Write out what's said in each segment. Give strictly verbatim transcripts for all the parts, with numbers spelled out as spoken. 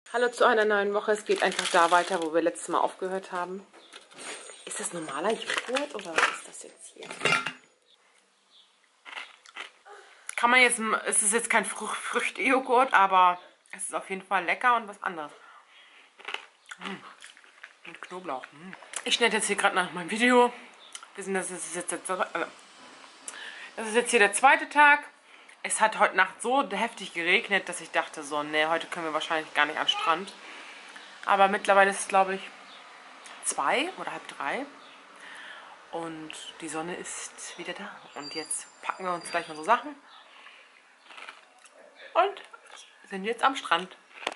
Hallo zu einer neuen Woche. Es geht einfach da weiter, wo wir letztes Mal aufgehört haben. Ist das normaler Joghurt oder was ist das jetzt hier? Kann man jetzt, es ist jetzt kein Frucht, Früchte-Joghurt, aber es ist auf jeden Fall lecker und was anderes. Mmh. Mit Knoblauch. Mmh. Ich schneide jetzt hier gerade nach meinem Video. Wir sind, das ist jetzt, jetzt, das ist jetzt hier der zweite Tag. Es hat heute Nacht so heftig geregnet, dass ich dachte so, nee, heute können wir wahrscheinlich gar nicht an den Strand. Aber mittlerweile ist es, glaube ich, zwei oder halb drei. Und die Sonne ist wieder da. Und jetzt packen wir uns gleich unsere Sachen. Und sind jetzt am Strand.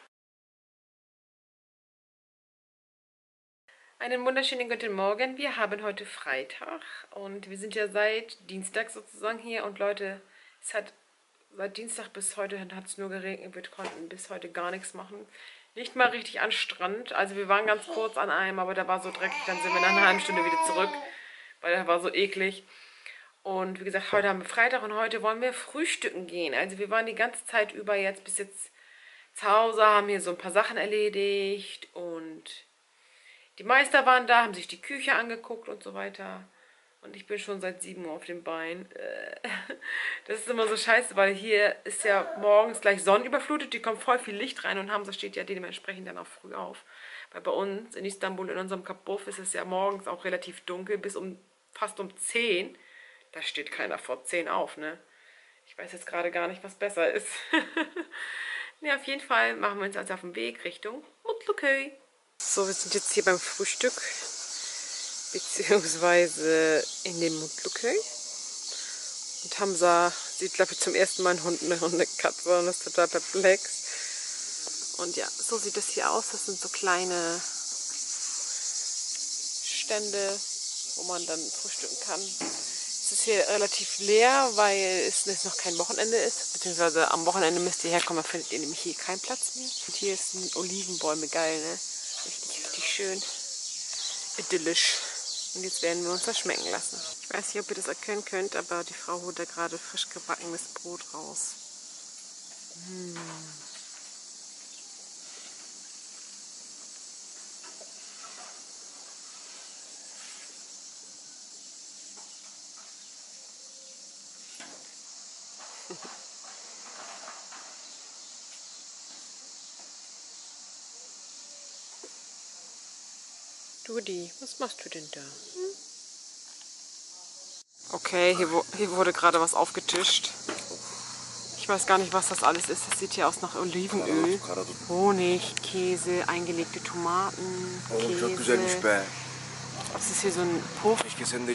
Einen wunderschönen guten Morgen. Wir haben heute Freitag. Und wir sind ja seit Dienstag sozusagen hier. Und Leute, es hat seit Dienstag bis heute hat es nur geregnet. Wir konnten bis heute gar nichts machen. Nicht mal richtig an Strand. Also wir waren ganz kurz an einem, aber da war so dreckig. Dann sind wir nach einer halben Stunde wieder zurück, weil da war so eklig. Und wie gesagt, heute haben wir Freitag und heute wollen wir frühstücken gehen. Also wir waren die ganze Zeit über jetzt bis jetzt zu Hause, haben hier so ein paar Sachen erledigt. Und die Meister waren da, haben sich die Küche angeguckt und so weiter. Und ich bin schon seit sieben Uhr auf dem Bein. Das ist immer so scheiße, weil hier ist ja morgens gleich sonnenüberflutet. Die kommt voll viel Licht rein und Hamza steht ja dementsprechend dann auch früh auf. Weil bei uns in Istanbul, in unserem Kabuff, ist es ja morgens auch relativ dunkel, bis um fast um zehn. Da steht keiner vor zehn auf, ne? Ich weiß jetzt gerade gar nicht, was besser ist. Ja, auf jeden Fall machen wir uns also auf den Weg Richtung Mutluköy. So, wir sind jetzt hier beim Frühstück. Beziehungsweise in dem Mutluköy. Und Hamza sieht, glaube ich, zum ersten Mal einen Hund, eine Hundekatze und ist total perplex. Und ja, so sieht es hier aus. Das sind so kleine Stände, wo man dann frühstücken kann. Es ist hier relativ leer, weil es noch kein Wochenende ist. Beziehungsweise am Wochenende müsst ihr herkommen, dann findet ihr nämlich hier keinen Platz mehr. Und hier sind Olivenbäume, geil, ne? Richtig, richtig schön. Idyllisch. Und jetzt werden wir uns das schmecken lassen. Ich weiß nicht, ob ihr das erkennen könnt, aber die Frau holt da gerade frisch gebackenes Brot raus. Mmh. Dudi, was machst du denn da? Hm? Okay, hier, hier wurde gerade was aufgetischt. Ich weiß gar nicht, was das alles ist. Das sieht hier aus nach Olivenöl. Honig, Käse, eingelegte Tomaten, Käse. Das ist hier so ein Puff.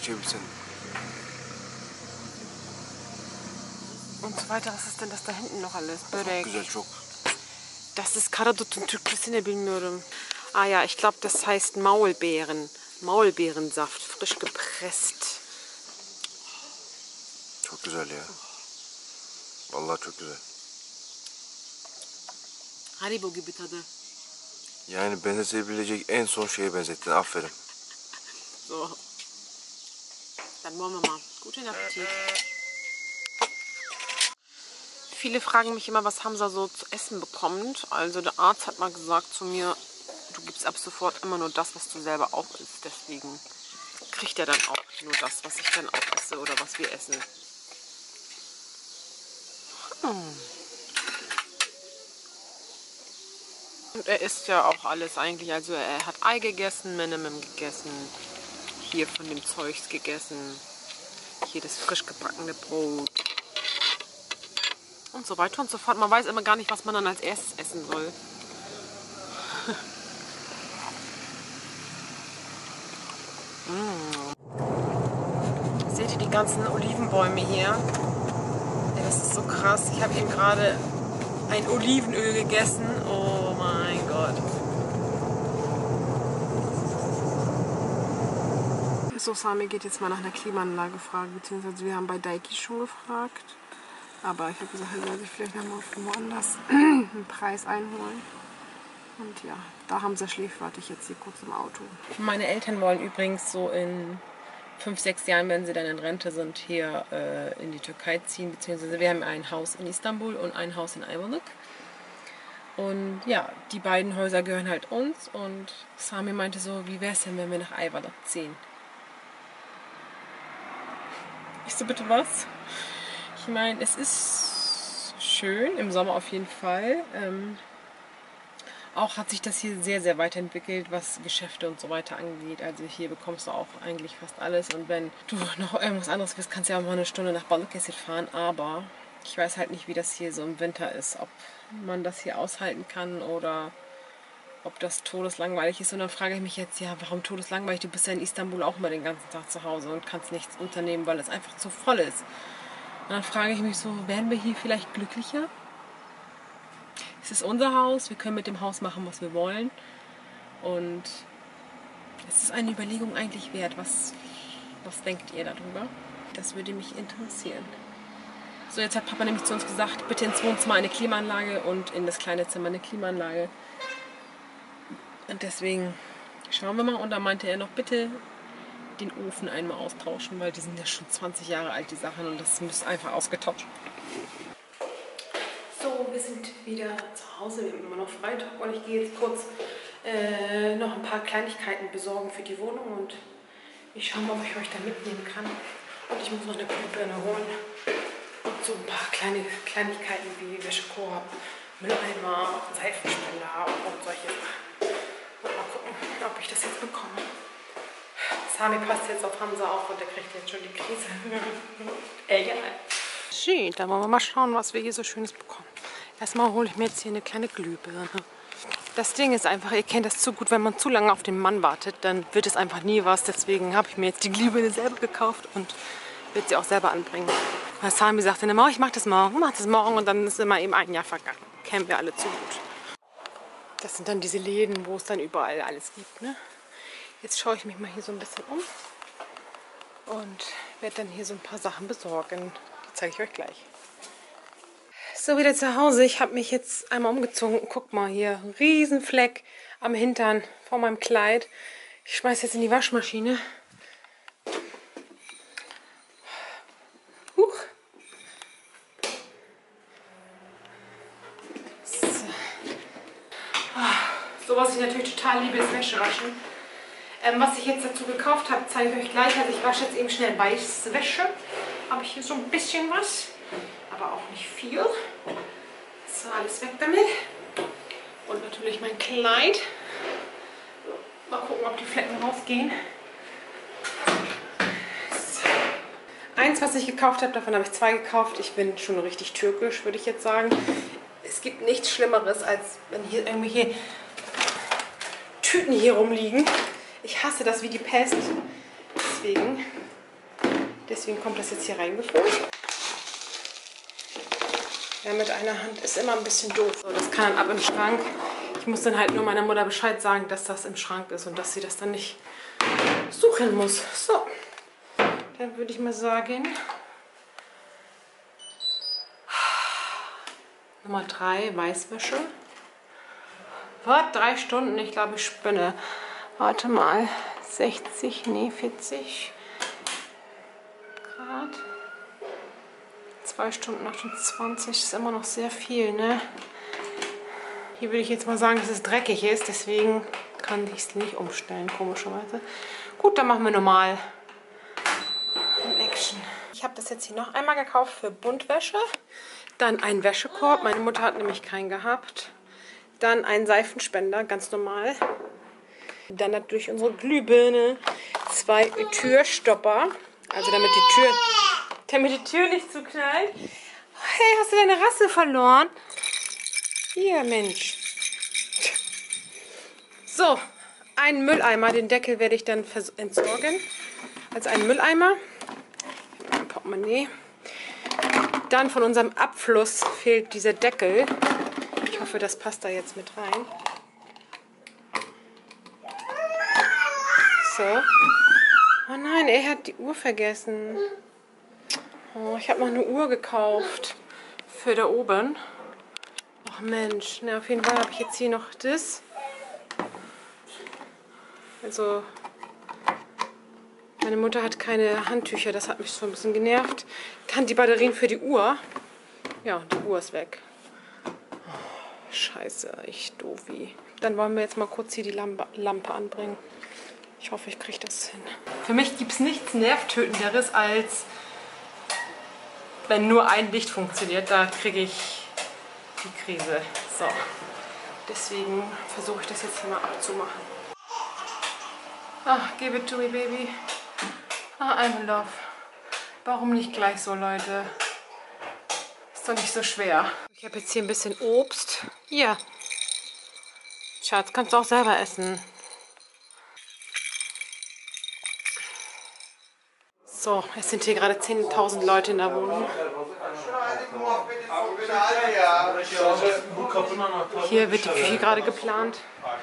Und so weiter. Was ist denn das da hinten noch alles? Börek. Das ist Karadut und Türkisine bilmiyorum. Ah ja, ich glaube, das heißt Maulbeeren. Maulbeerensaft, frisch gepresst. Çok güzel ya. Vallahi çok güzel. Haribo gibi tadı. Yani benzetebilecek en son şeye benzettin. Aferin. So. Dann wollen wir mal. Guten Appetit. Viele fragen mich immer, was Hamza so zu essen bekommt. Also der Arzt hat mal gesagt zu mir, du gibst ab sofort immer nur das, was du selber auch isst. Deswegen kriegt er dann auch nur das, was ich dann auch esse oder was wir essen. Hm. Und er isst ja auch alles eigentlich. Also er hat Ei gegessen, Menemem gegessen, hier von dem Zeugs gegessen, hier das frisch gebackene Brot und so weiter und so fort. Man weiß immer gar nicht, was man dann als erstes essen soll. Mm. Seht ihr die ganzen Olivenbäume hier? Ja, das ist so krass. Ich habe eben gerade ein Olivenöl gegessen. Oh mein Gott. So, Sami geht jetzt mal nach einer Klimaanlage fragen, beziehungsweise wir haben bei Daiki schon gefragt. Aber ich habe gesagt, er soll sich vielleicht noch woanders einen Preis einholen. Und ja, da haben sie schläft, warte ich jetzt hier kurz im Auto. Meine Eltern wollen übrigens so in fünf, sechs Jahren, wenn sie dann in Rente sind, hier äh, in die Türkei ziehen. Beziehungsweise wir haben ein Haus in Istanbul und ein Haus in Ayvalık. Und ja, die beiden Häuser gehören halt uns. Und Sami meinte so, wie wäre es denn, wenn wir nach Aivalık ziehen? Ich so, bitte was? Ich meine, es ist schön, im Sommer auf jeden Fall. Ähm, auch hat sich das hier sehr, sehr weiterentwickelt, was Geschäfte und so weiter angeht. Also hier bekommst du auch eigentlich fast alles. Und wenn du noch irgendwas anderes willst, kannst du ja auch mal eine Stunde nach Balıkesir fahren. Aber ich weiß halt nicht, wie das hier so im Winter ist. Ob man das hier aushalten kann oder ob das todeslangweilig ist. Und dann frage ich mich jetzt, ja, warum todeslangweilig? Du bist ja in Istanbul auch immer den ganzen Tag zu Hause und kannst nichts unternehmen, weil es einfach zu voll ist. Und dann frage ich mich so, werden wir hier vielleicht glücklicher? Es ist unser Haus, wir können mit dem Haus machen, was wir wollen. Und es ist eine Überlegung eigentlich wert. Was, was denkt ihr darüber? Das würde mich interessieren. So, jetzt hat Papa nämlich zu uns gesagt, bitte ins Wohnzimmer eine Klimaanlage und in das kleine Zimmer eine Klimaanlage. Und deswegen schauen wir mal. Und da meinte er noch, bitte den Ofen einmal austauschen, weil die sind ja schon zwanzig Jahre alt, die Sachen. Und das muss einfach ausgetauscht. So, wir sind wieder zu Hause. Wir haben immer noch Freitag. Und ich gehe jetzt kurz äh, noch ein paar Kleinigkeiten besorgen für die Wohnung. Und ich schaue mal, ob ich euch da mitnehmen kann. Und ich muss noch eine Glühbirne holen. Und so ein paar kleine Kleinigkeiten wie Wäschekorb, Mülleimer, Seifenspender und solche Sachen. Und mal gucken, ob ich das jetzt bekomme. Sami passt jetzt auf Hamza auf und der kriegt jetzt schon die Krise. Egal. Schön, dann wollen wir mal schauen, was wir hier so Schönes bekommen. Erstmal hole ich mir jetzt hier eine kleine Glühbirne. Das Ding ist einfach, ihr kennt das zu gut, wenn man zu lange auf den Mann wartet, dann wird es einfach nie was. Deswegen habe ich mir jetzt die Glühbirne selber gekauft und wird sie auch selber anbringen. Weil Sami sagte immer, oh, ich mache das morgen, mach das morgen und dann ist immer eben ein Jahr vergangen. Kennen wir alle zu gut. Das sind dann diese Läden, wo es dann überall alles gibt. Ne? Jetzt schaue ich mich mal hier so ein bisschen um und werde dann hier so ein paar Sachen besorgen. Die zeige ich euch gleich. So, wieder zu Hause. Ich habe mich jetzt einmal umgezogen. Guck mal hier, ein Riesenfleck am Hintern vor meinem Kleid. Ich schmeiße jetzt in die Waschmaschine. Huch. So. So, was ich natürlich total liebe, ist Wäsche waschen. Ähm, was ich jetzt dazu gekauft habe, zeige ich euch gleich. Also ich wasche jetzt eben schnell Weißwäsche. Habe ich hier so ein bisschen was, aber auch nicht viel. So, alles weg damit. Und natürlich mein Kleid. Mal gucken, ob die Flecken rausgehen. So. Eins, was ich gekauft habe, davon habe ich zwei gekauft. Ich bin schon richtig türkisch, würde ich jetzt sagen. Es gibt nichts Schlimmeres, als wenn hier irgendwelche Tüten hier rumliegen. Ich hasse das wie die Pest. Deswegen, deswegen kommt das jetzt hier reingefüllt. Ja, mit einer Hand ist immer ein bisschen doof. So, das kann dann ab im Schrank. Ich muss dann halt nur meiner Mutter Bescheid sagen, dass das im Schrank ist und dass sie das dann nicht suchen muss. So, dann würde ich mal sagen, Nummer drei, Weißwäsche. Was? Drei Stunden? Ich glaube, ich spinne. Warte mal. sechzig, nee, vierzig Grad. zwei Stunden achtundzwanzig ist immer noch sehr viel, ne? Hier würde ich jetzt mal sagen, dass es dreckig ist. Deswegen kann ich es nicht umstellen, komischerweise. Gut, dann machen wir normal. Action. Ich habe das jetzt hier noch einmal gekauft für Buntwäsche. Dann einen Wäschekorb. Meine Mutter hat nämlich keinen gehabt. Dann einen Seifenspender, ganz normal. Dann natürlich unsere Glühbirne. Zwei Türstopper. Also damit die Tür, damit die Tür nicht zuknallt. Hey, hast du deine Rasse verloren? Hier, Mensch. So, einen Mülleimer. Den Deckel werde ich dann entsorgen. Also einen Mülleimer. Ein Portemonnaie. Dann von unserem Abfluss fehlt dieser Deckel. Ich hoffe, das passt da jetzt mit rein. So. Oh nein, er hat die Uhr vergessen. Oh, ich habe noch eine Uhr gekauft. Für da oben. Ach Mensch. Na, auf jeden Fall habe ich jetzt hier noch das. Also, meine Mutter hat keine Handtücher. Das hat mich so ein bisschen genervt. Dann die Batterien für die Uhr. Ja, die Uhr ist weg. Scheiße, ich doofi. Dann wollen wir jetzt mal kurz hier die Lampe, Lampe anbringen. Ich hoffe, ich kriege das hin. Für mich gibt es nichts Nervtötenderes, als wenn nur ein Licht funktioniert. Da kriege ich die Krise. So. Deswegen versuche ich das jetzt hier mal abzumachen. Ach, give it to me, baby. Ah, I'm in love. Warum nicht gleich so, Leute? Ist doch nicht so schwer. Ich habe jetzt hier ein bisschen Obst. Hier. Schatz, kannst du auch selber essen. So, es sind hier gerade zehntausend Leute in der Wohnung. Hier wird die Küche gerade geplant.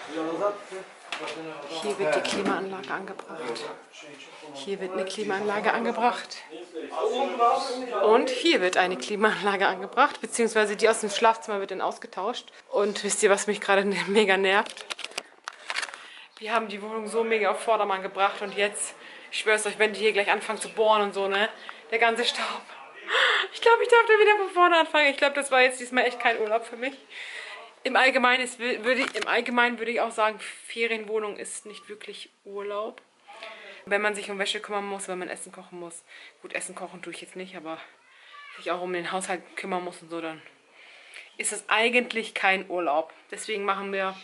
Hier wird die Klimaanlage angebracht. Hier wird eine Klimaanlage angebracht. Und hier wird eine Klimaanlage angebracht, beziehungsweise die aus dem Schlafzimmer wird dann ausgetauscht. Und wisst ihr, was mich gerade mega nervt? Wir haben die Wohnung so mega auf Vordermann gebracht und jetzt, ich schwör's euch, wenn die hier gleich anfangen zu bohren und so, ne, der ganze Staub. Ich glaube, ich darf da wieder von vorne anfangen. Ich glaube, das war jetzt diesmal echt kein Urlaub für mich. Im Allgemeinen, ist, würde ich, im Allgemeinen würde ich auch sagen, Ferienwohnung ist nicht wirklich Urlaub. Wenn man sich um Wäsche kümmern muss, wenn man Essen kochen muss. Gut, Essen kochen tue ich jetzt nicht, aber sich auch um den Haushalt kümmern muss und so, dann ist es eigentlich kein Urlaub. Deswegen machen wir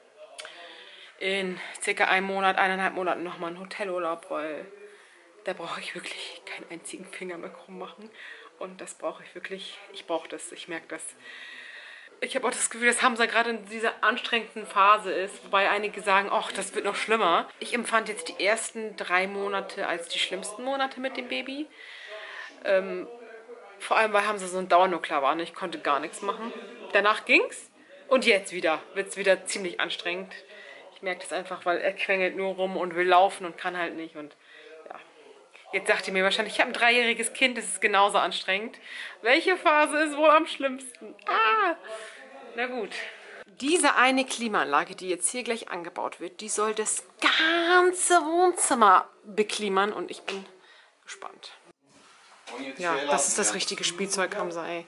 in circa einem Monat, eineinhalb Monaten nochmal einen Hotelurlaub, weil da brauche ich wirklich keinen einzigen Finger mehr krumm machen. Und das brauche ich wirklich, ich brauche das, ich merke das. Ich habe auch das Gefühl, dass Hamza gerade in dieser anstrengenden Phase ist, wobei einige sagen, ach, das wird noch schlimmer. Ich empfand jetzt die ersten drei Monate als die schlimmsten Monate mit dem Baby. Ähm, vor allem, weil Hamza so ein Dauernuklear war und ich konnte gar nichts machen. Danach ging's und jetzt wieder, wird es wieder ziemlich anstrengend. Ich merke das einfach, weil er quengelt nur rum und will laufen und kann halt nicht. Und ja, jetzt sagt ihr mir wahrscheinlich, ich habe ein dreijähriges Kind, das ist genauso anstrengend. Welche Phase ist wohl am schlimmsten? Ah! Na gut. Diese eine Klimaanlage, die jetzt hier gleich angebaut wird, die soll das ganze Wohnzimmer beklimern und ich bin gespannt. Ja, das ist das richtige Spielzeug, Hamza, ey.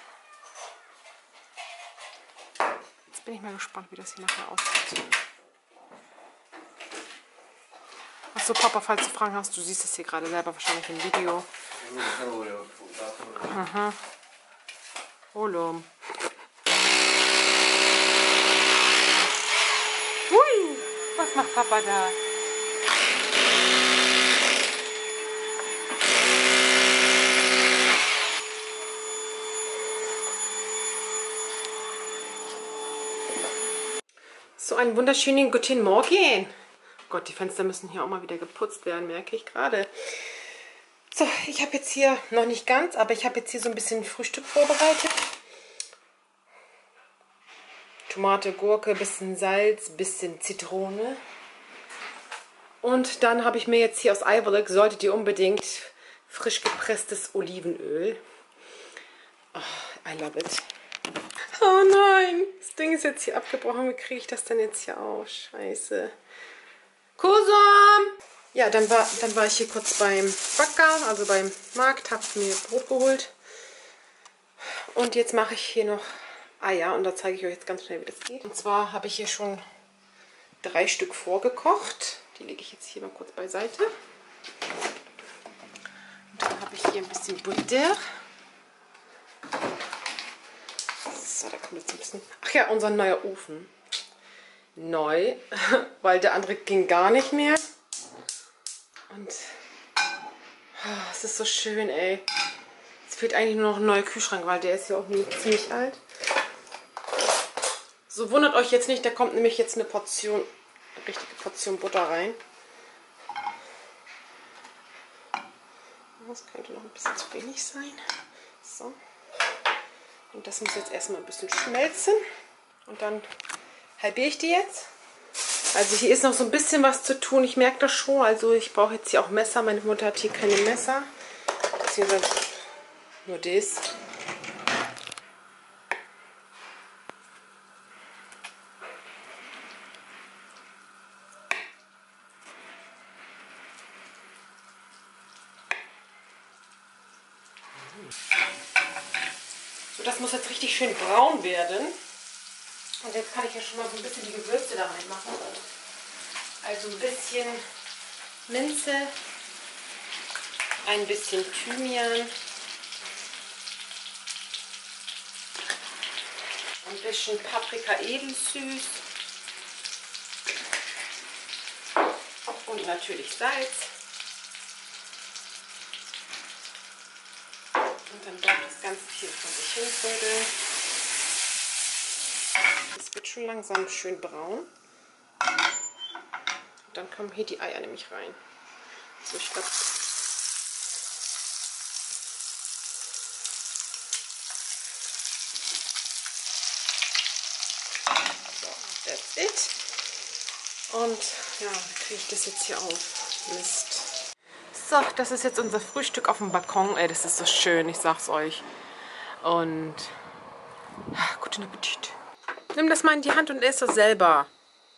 Jetzt bin ich mal gespannt, wie das hier nachher aussieht. Achso, Papa, falls du Fragen hast, du siehst das hier gerade selber wahrscheinlich im Video. Aha. Olum. Hui, was macht Papa da? So einen wunderschönen guten Morgen. Gott, die Fenster müssen hier auch mal wieder geputzt werden, merke ich gerade. So, ich habe jetzt hier, noch nicht ganz, aber ich habe jetzt hier so ein bisschen Frühstück vorbereitet. Tomate, Gurke, bisschen Salz, bisschen Zitrone. Und dann habe ich mir jetzt hier aus Eiverlek, solltet ihr unbedingt, frisch gepresstes Olivenöl. Oh, I love it. Oh nein, das Ding ist jetzt hier abgebrochen. Wie kriege ich das denn jetzt hier aus? Scheiße. Kusum! Ja, dann war, dann war ich hier kurz beim Bäcker, also beim Markt, habe mir Brot geholt. Und jetzt mache ich hier noch Eier und da zeige ich euch jetzt ganz schnell, wie das geht. Und zwar habe ich hier schon drei Stück vorgekocht. Die lege ich jetzt hier mal kurz beiseite. Und dann habe ich hier ein bisschen Butter. So, da kommt jetzt ein bisschen... Ach ja, unser neuer Ofen. Neu, weil der andere ging gar nicht mehr. Und oh, es ist so schön, ey. Es fehlt eigentlich nur noch ein neuer Kühlschrank, weil der ist ja auch ziemlich alt. So, wundert euch jetzt nicht, da kommt nämlich jetzt eine Portion, eine richtige Portion Butter rein. Das könnte noch ein bisschen zu wenig sein. So. Und das muss jetzt erstmal ein bisschen schmelzen. Und dann halbiere ich die jetzt. Also hier ist noch so ein bisschen was zu tun. Ich merke das schon. Also ich brauche jetzt hier auch Messer. Meine Mutter hat hier keine Messer. Beziehungsweise nur das. So, das muss jetzt richtig schön braun werden. jetzt kann ich ja schon mal so ein bisschen die Gewürze da reinmachen. Also ein bisschen Minze, ein bisschen Thymian, ein bisschen Paprika edelsüß und natürlich Salz. Und dann darf das Ganze hier vor sich hin vögeln. Es wird schon langsam schön braun. Und dann kommen hier die Eier nämlich rein. So, ich glaube. So, that's it. Und ja, kriege ich das jetzt hier auf. Mist. So, das ist jetzt unser Frühstück auf dem Balkon. Ey, das ist so schön, ich sag's euch. Und ach, guten Appetit. Nimm das mal in die Hand und ess das selber.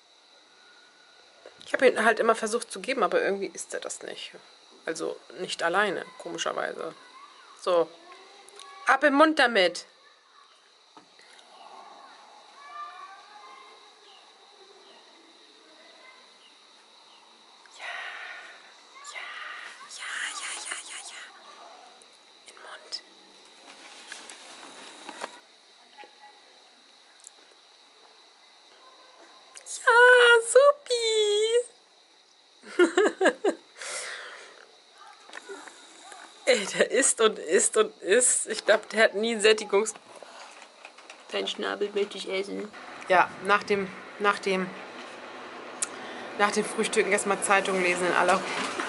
Ich habe ihn halt immer versucht zu geben, aber irgendwie isst er das nicht. Also nicht alleine, komischerweise. So, ab im Mund damit. Ey, der isst und isst und isst. Ich glaube, der hat nie Sättigungs... Dein Schnabel möchte ich essen. Ja, nach dem, nach dem, nach dem Frühstücken erstmal Zeitung lesen in aller Ruhe.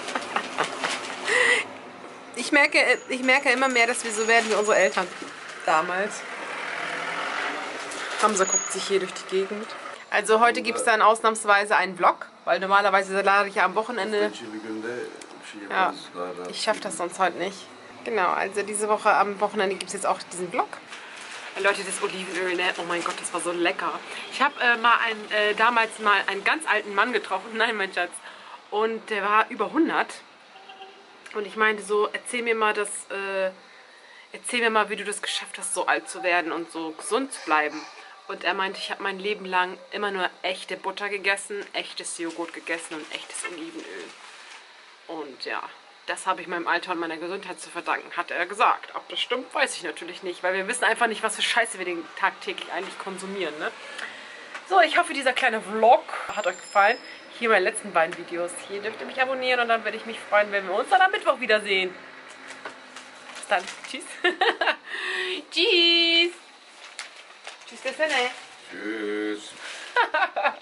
Ich merke, ich merke immer mehr, dass wir so werden wie unsere Eltern damals. Hamza guckt sich hier durch die Gegend. Also heute gibt es dann ausnahmsweise einen Vlog, weil normalerweise lade ich ja am Wochenende... Ja, ich schaffe das sonst heute nicht. Genau, also diese Woche am Wochenende gibt es jetzt auch diesen Vlog. Leute, das Olivenöl, ne? Oh mein Gott, das war so lecker. Ich habe äh, mal einen, äh, damals mal einen ganz alten Mann getroffen, nein, mein Schatz, und der war über hundert. Und ich meinte so, erzähl mir mal das, äh, erzähl mir mal, wie du das geschafft hast, so alt zu werden und so gesund zu bleiben. Und er meinte, ich habe mein Leben lang immer nur echte Butter gegessen, echtes Joghurt gegessen und echtes Olivenöl. Und ja, das habe ich meinem Alter und meiner Gesundheit zu verdanken, hat er gesagt. Ob das stimmt, weiß ich natürlich nicht, weil wir wissen einfach nicht, was für Scheiße wir den tagtäglich eigentlich konsumieren, ne? So, ich hoffe, dieser kleine Vlog hat euch gefallen. Hier meine letzten beiden Videos. Hier dürft ihr mich abonnieren und dann werde ich mich freuen, wenn wir uns dann am Mittwoch wiedersehen. Bis dann. Tschüss. Tschüss. Tschüss, Tschüss.